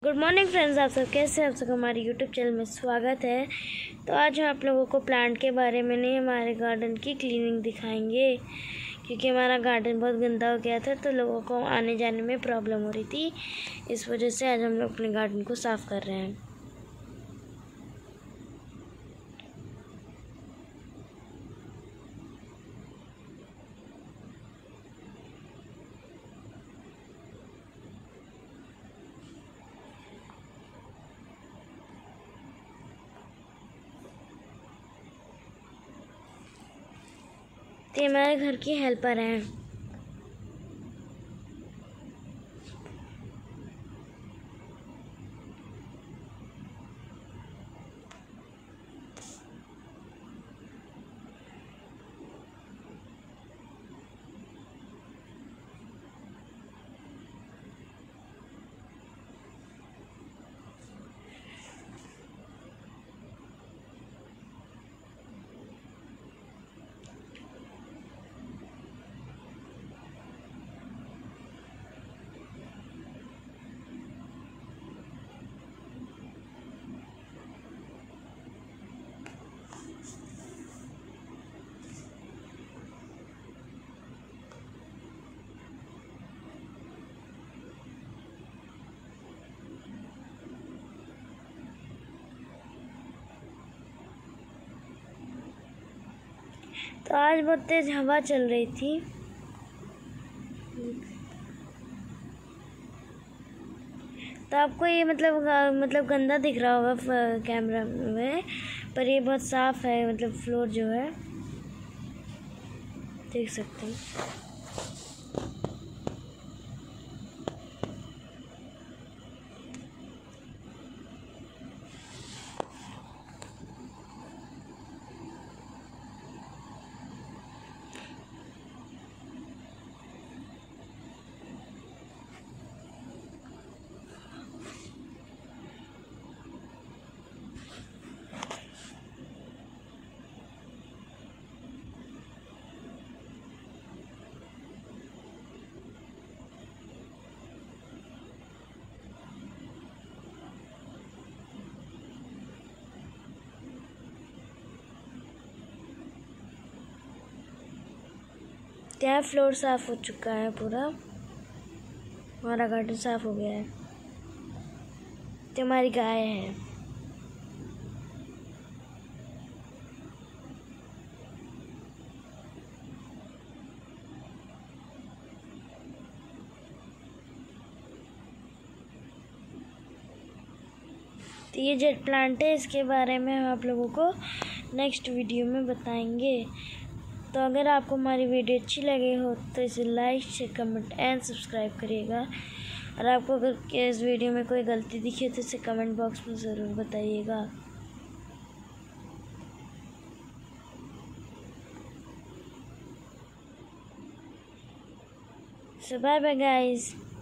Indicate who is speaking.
Speaker 1: Good morning friends, आप सब कैसे हैं? आप सबको हमारे यूट्यूब चैनल में स्वागत है। तो आज हम आप लोगों को प्लांट के बारे में नहीं, हमारे गार्डन की क्लीनिंग दिखाएंगे, क्योंकि हमारा गार्डन बहुत गंदा हो गया था तो लोगों को आने जाने में प्रॉब्लम हो रही थी। इस वजह से आज हम लोग अपने गार्डन को साफ़ कर रहे हैं। तो हमारे घर की हेल्पर हैं। तो आज बहुत तेज़ हवा चल रही थी, तो आपको ये मतलब गंदा दिख रहा होगा कैमरा में, पर ये बहुत साफ़ है। मतलब फ्लोर जो है देख सकते हैं। यहाँ फ्लोर साफ़ हो चुका है, पूरा हमारा गार्डन साफ़ हो गया है। तो हमारी गाय है। तो ये जेट प्लांट है, इसके बारे में हम आप लोगों को नेक्स्ट वीडियो में बताएंगे। तो अगर आपको हमारी वीडियो अच्छी लगे हो तो इसे like share comment and subscribe करिएगा। और आपको अगर इस वीडियो में कोई गलती दिखे तो इसे कमेंट बॉक्स में ज़रूर बताइएगा। So bye bye guys.